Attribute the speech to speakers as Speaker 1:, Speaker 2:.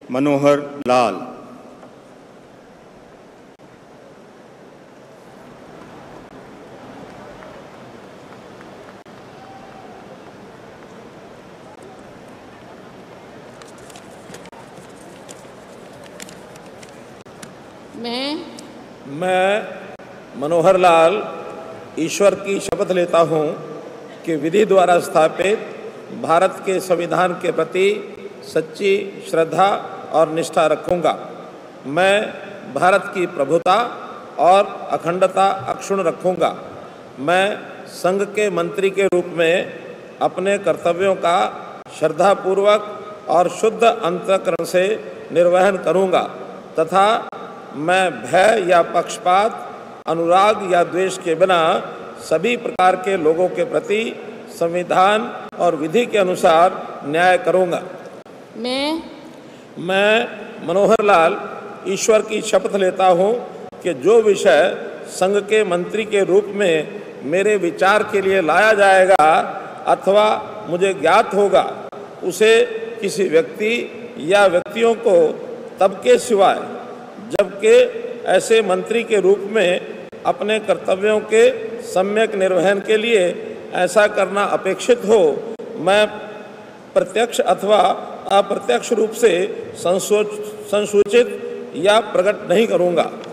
Speaker 1: मनोहर लाल।
Speaker 2: मैं मनोहर लाल ईश्वर की शपथ लेता हूँ कि विधि द्वारा स्थापित भारत के संविधान के प्रति सच्ची श्रद्धा और निष्ठा रखूँगा। मैं भारत की प्रभुता और अखंडता अक्षुण्ण रखूँगा। मैं संघ के मंत्री के रूप में अपने कर्तव्यों का श्रद्धापूर्वक और शुद्ध अंतःकरण से निर्वहन करूँगा तथा मैं भय या पक्षपात, अनुराग या द्वेष के बिना सभी प्रकार के लोगों के प्रति संविधान और विधि के अनुसार न्याय करूँगा। मैं मनोहर लाल ईश्वर की शपथ लेता हूँ कि जो विषय संघ के मंत्री के रूप में मेरे विचार के लिए लाया जाएगा अथवा मुझे ज्ञात होगा, उसे किसी व्यक्ति या व्यक्तियों को तब के सिवाय जबकि ऐसे मंत्री के रूप में अपने कर्तव्यों के सम्यक निर्वहन के लिए ऐसा करना अपेक्षित हो, मैं प्रत्यक्ष अथवा अप्रत्यक्ष रूप से संसूचित या प्रकट नहीं करूँगा।